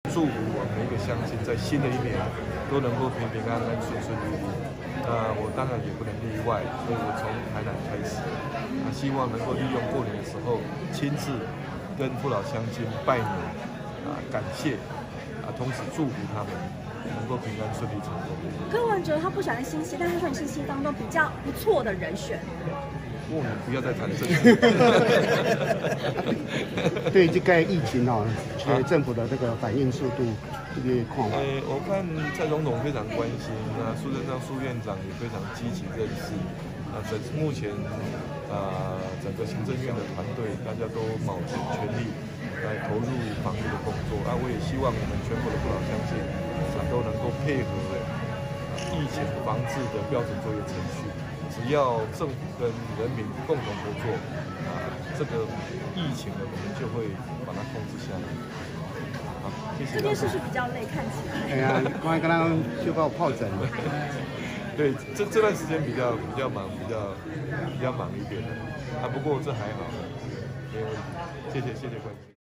祝福我们每一个乡亲在新的一年都能够平平安安、顺顺利利。那我当然也不能例外，所以我从台南开始，希望能够利用过年的时候亲自跟父老乡亲拜年，感谢，同时祝福他们能够平安顺利成功。 柯文哲他不喜欢新系，但是说你是新系当中比较不错的人选。 你不要再谈政治。 对这个疫情政府的这个反应速度，这个看法。 我看蔡总统非常关心，苏贞昌苏院长也非常积极认识。目前整个行政院的团队，大家都卯足全力来投入防疫的工作。我也希望我们全国的父老乡亲都能够配合疫情防治的标准作业程序。只要政府跟人民共同合作，这个疫情呢，我们就会把它控制下来。好，谢谢。 这件事是比较累，看起来。 哎呀，刚才刚刚就报疱疹。 对，这段时间比较忙，比较忙一点的。不过这还好，没有问题。谢谢关心。